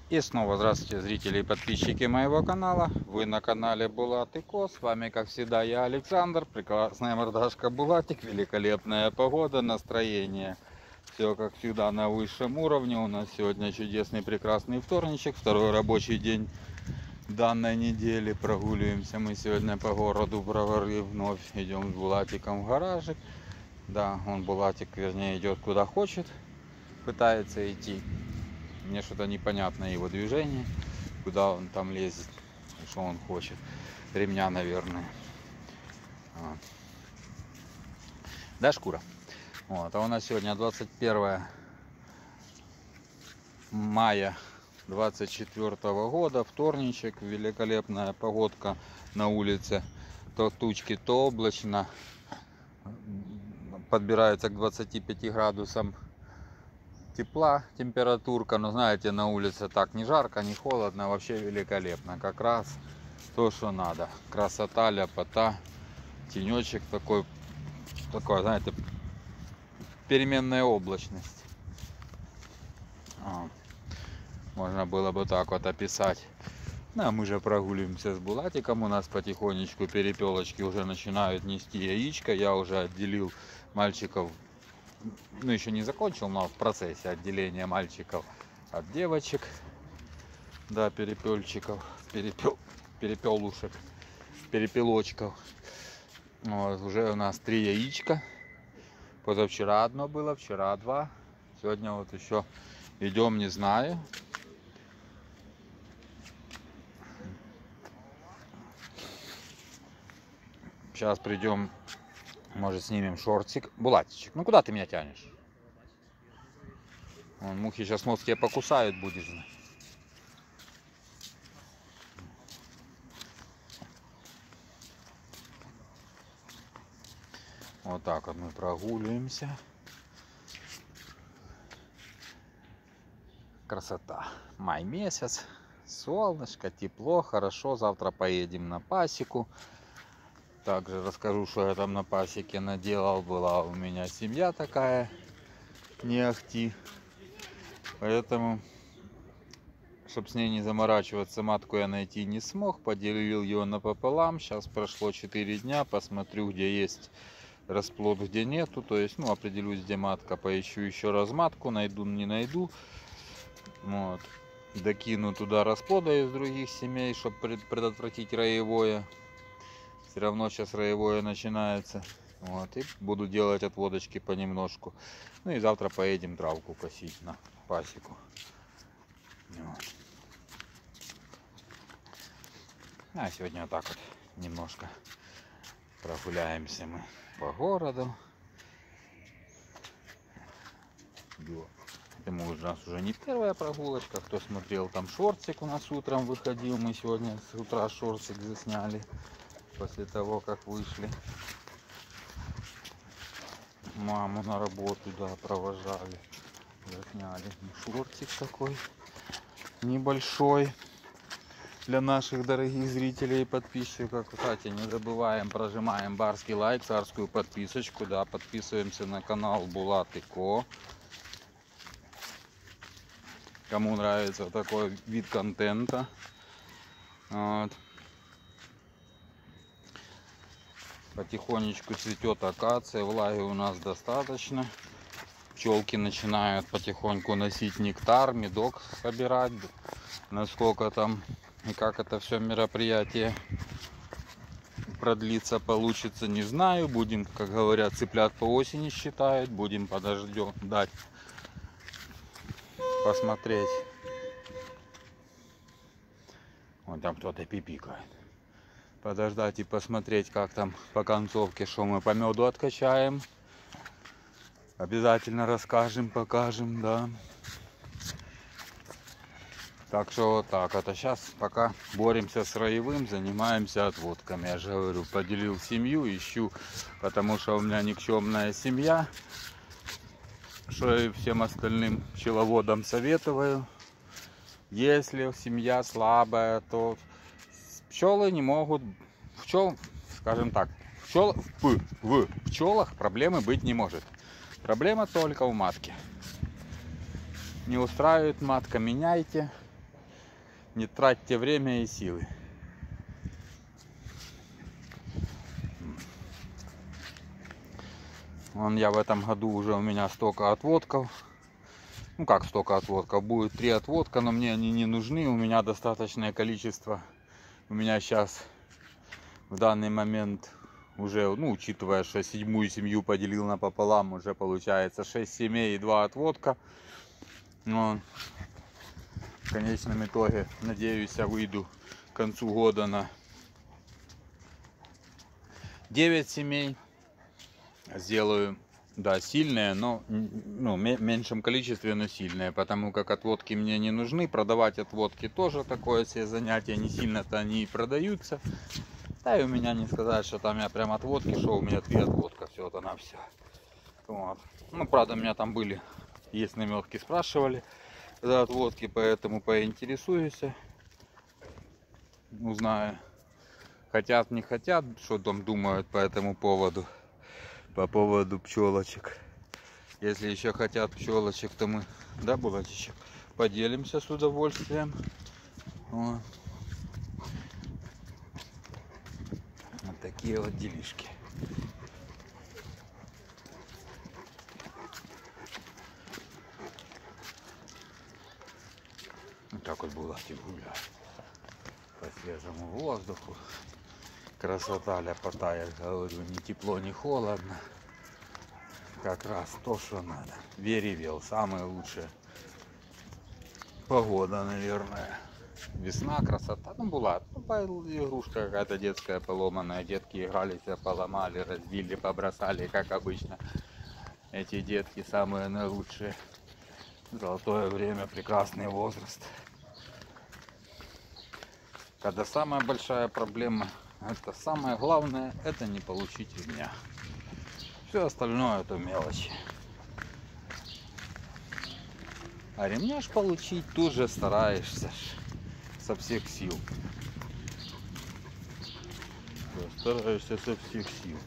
И снова здравствуйте, зрители и подписчики моего канала. Вы на канале Булат и Ко. С вами, как всегда, я Александр. Прекрасная мордашка Булатик. Великолепная погода, настроение. Все, как всегда, на высшем уровне. У нас сегодня чудесный, прекрасный вторничек. Второй рабочий день данной недели. Прогуливаемся мы сегодня по городу Бровары. Вновь идем с Булатиком в гаражик. Да, он, Булатик, вернее, идет куда хочет. Пытается идти. Мне что-то непонятно его движение, куда он там лезет, что он хочет. Ремня, наверное. Вот. Да, шкура. Вот. А у нас сегодня 21 мая 24 года, вторничек. Великолепная погодка на улице. То тучки, то облачно. Подбирается к 25 градусам тепла, температурка, но знаете, на улице так не жарко, не холодно, вообще великолепно, как раз то, что надо. Красота, ляпота, тенечек такой, знаете, переменная облачность. Можно было бы так вот описать. Ну, а мы же прогуливаемся с Булатиком, у нас потихонечку перепелочки уже начинают нести яичко, я уже отделил мальчиков. Ну, еще не закончил, но в процессе отделения мальчиков от девочек. Да, перепельчиков, перепелушек, перепелочков. Вот, уже у нас 3 яичка. Позавчера одно было, вчера 2. Сегодня вот еще идем, не знаю. Сейчас придем. Может, снимем шортик. Булатичек, ну куда ты меня тянешь? Вон, мухи сейчас нос тебе покусают, будешь знать. Вот так вот мы прогуливаемся. Красота. Май месяц. Солнышко, тепло, хорошо. Завтра поедем на пасеку. Также расскажу, что я там на пасеке наделал. Была у меня семья такая, не ахти. Поэтому, чтобы с ней не заморачиваться, матку я найти не смог. Поделил ее напополам. Сейчас прошло 4 дня. Посмотрю, где есть расплод, где нету. То есть, ну, определюсь, где матка. Поищу еще раз матку. Найду, не найду. Вот. Докину туда расплода из других семей, чтобы предотвратить роевое. Все равно сейчас роевое начинается. Вот, и буду делать отводочки понемножку. Ну и завтра поедем травку косить на пасеку. Вот. А сегодня вот так вот немножко прогуляемся мы по городу. Это у нас уже не первая прогулочка. Кто смотрел, там шортик у нас утром выходил. Мы сегодня с утра шортик засняли. После того, как вышли. Маму на работу, да, провожали. Засняли. Шортик такой небольшой для наших дорогих зрителей и подписчиков. Кстати, не забываем, прожимаем барский лайк, царскую подписочку. Да, подписываемся на канал Булат и Ко. Кому нравится такой вид контента. Вот. Потихонечку цветет акация, влаги у нас достаточно. Пчелки начинают потихоньку носить нектар, медок собирать. Насколько там и как это все мероприятие продлится, получится, не знаю. Будем, как говорят, цыплят по осени считают. Будем подождем, дать посмотреть. Вон там кто-то пипикает. Подождать и посмотреть, как там по концовке, что мы по меду откачаем. Обязательно расскажем, покажем, да. Так что вот так. Это сейчас пока боремся с роевым, занимаемся отводками. Я же говорю, поделил семью, ищу, потому что у меня никчемная семья. Что и всем остальным пчеловодам советую. Если семья слабая, то пчелы не могут, скажем так, в пчелах проблемы быть не может. Проблема только у матки. Не устраивает матка, меняйте. Не тратьте время и силы. Вон я в этом году уже у меня столько отводков. Ну как столько отводков? Будет 3 отводка, но мне они не нужны. У меня достаточное количество. У меня сейчас в данный момент уже, ну учитывая, что 7-ю семью поделил напополам, уже получается 6 семей и 2 отводка. Но в конечном итоге, надеюсь, я выйду к концу года на 9 семей. Сделаю, да, сильные, но в меньшем количестве, но сильные, потому как отводки мне не нужны. Продавать отводки тоже такое себе занятие, не сильно-то они и продаются. Да и у меня не сказать, что там я прям отводки, что у меня 3 отводка, все это на все. Вот. Ну, правда, у меня там были, есть наметки, спрашивали за отводки, поэтому поинтересуюсь, узнаю, хотят, не хотят, что там думают по этому поводу. По поводу пчелочек. Если еще хотят пчелочек, то мы, да, булатичек, поделимся с удовольствием. Вот. Вот такие вот делишки. Вот так вот булатик гуляет по свежему воздуху. Красота, ляпота, я говорю, ни тепло, ни холодно. Как раз то, что надо. Веревел, самая лучшая погода, наверное. Весна, красота. Ну, была игрушка какая-то детская поломанная. Детки игрались, поломали, разбили, побросали, как обычно. Эти детки самые наилучшие. Золотое время, прекрасный возраст. Когда самая большая проблема, это самое главное, это не получить ремня. Все остальное это мелочи. А ремня ж получить тоже стараешься со всех сил. Стараешься со всех сил.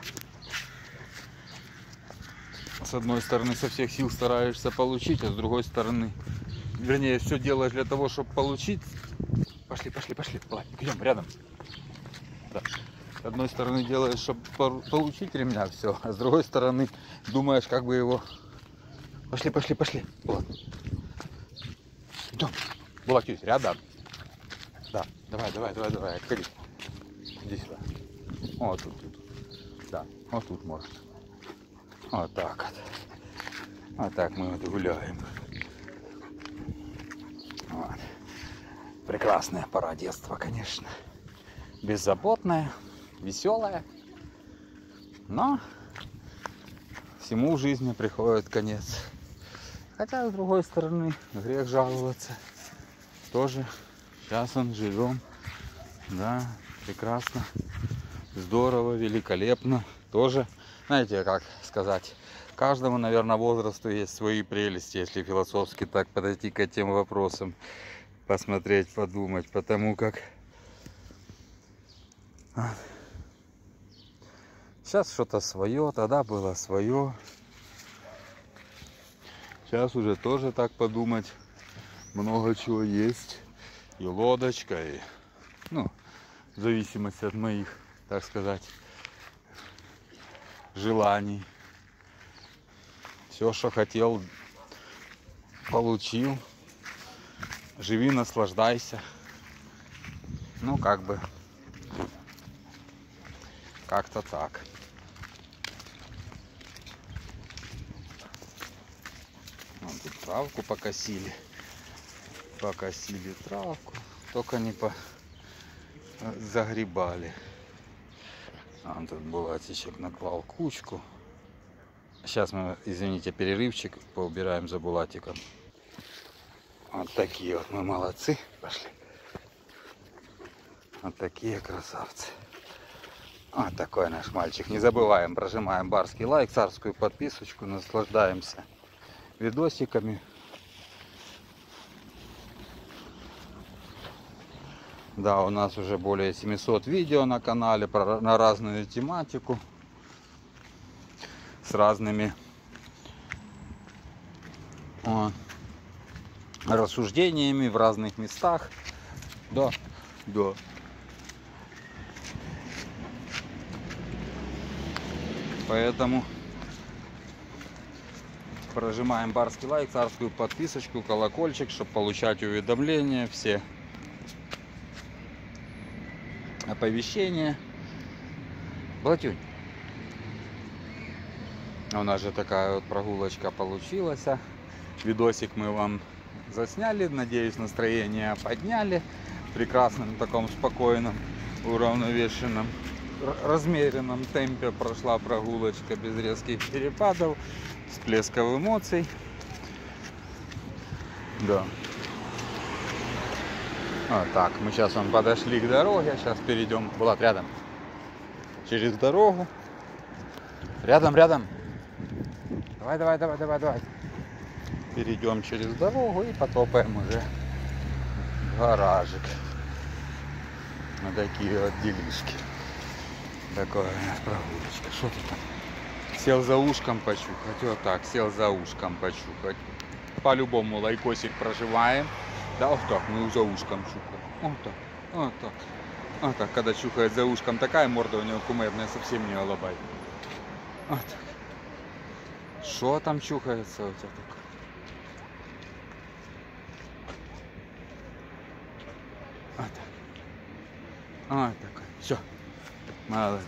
С одной стороны со всех сил стараешься получить, а с другой стороны, вернее, все делаешь для того, чтобы получить. Пошли, пошли, пошли. Идем рядом. Да. С одной стороны делаешь, чтобы получить ремня, все, а с другой стороны думаешь, как бы его. Пошли, пошли, пошли. Вот. Идем. Булатюсь, рядом. Да, давай, давай, давай, давай, отходи. Иди сюда. Вот тут. Да, вот тут может. Вот так вот. Вот так мы вот гуляем. Вот. Прекрасная пора детства, конечно. Беззаботная, веселая. Но всему в жизни приходит конец. Хотя, с другой стороны, грех жаловаться. Тоже сейчас он живем. Да, прекрасно. Здорово, великолепно. Тоже, знаете, как сказать, каждому, наверное, возрасту есть свои прелести, если философски так подойти к этим вопросам, посмотреть, подумать, потому как сейчас что-то свое, тогда было свое. Сейчас уже тоже так подумать, много чего есть. И лодочка, и, ну, в зависимости от моих, так сказать, желаний. Все, что хотел, получил. Живи, наслаждайся. Ну, как бы, как-то так. Вон тут травку покосили. Покосили травку. Только не загребали. Вон тут булатичек наклал кучку. Сейчас мы, извините, перерывчик, поубираем за булатиком. Вот такие вот мы молодцы. Пошли. Вот такие красавцы. Вот такой наш мальчик. Не забываем, прожимаем барский лайк, царскую подписочку, наслаждаемся видосиками. Да, у нас уже более 700 видео на канале на разную тематику. С разными рассуждениями в разных местах. Да, да. Поэтому прожимаем барский лайк, царскую подписочку, колокольчик, чтобы получать уведомления, все оповещения. Блатюнь. У нас же такая вот прогулочка получилась. Видосик мы вам засняли, надеюсь, настроение подняли. В прекрасном таком спокойном, уравновешенном, размеренном темпе прошла прогулочка без резких перепадов, всплесков эмоций. Да. Вот так, мы сейчас вон подошли к дороге, сейчас перейдем, Булат, рядом, через дорогу. Рядом. Давай. Перейдем через дорогу и потопаем уже в гаражик. На такие вот делишки. Такая у нас прогулочка. Что ты там? Сел за ушком почухать. Вот так, сел за ушком почухать. По-любому лайкосик проживаем. Да, вот так, мы за ушком чухаем. Вот так, когда чухает за ушком, такая морда у него кумедная, совсем не алабай. Вот так. Что там чухается у тебя такое? Вот так. Вот такой. Все. Молодец.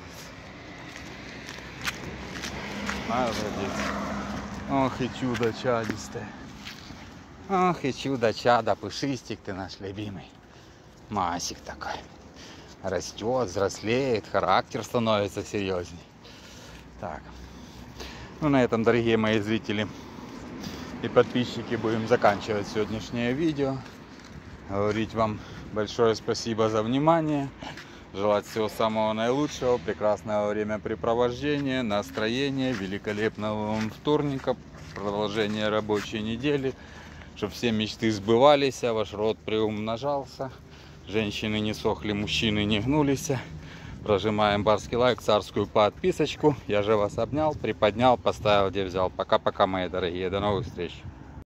Ох и чудо чадистое. Ох и чудо чада, пушистик ты наш любимый. Масик такой. Растет, взрослеет, характер становится серьезней. Так. Ну на этом, дорогие мои зрители и подписчики, будем заканчивать сегодняшнее видео. Говорить вам большое спасибо за внимание. Желать всего самого наилучшего, прекрасного времяпрепровождения, настроения, великолепного вам вторника, продолжения рабочей недели, чтобы все мечты сбывались, а ваш род приумножался, женщины не сохли, мужчины не гнулись. Прожимаем барский лайк, царскую подписочку. Я же вас обнял, приподнял, поставил, где взял. Пока-пока, мои дорогие, до новых встреч.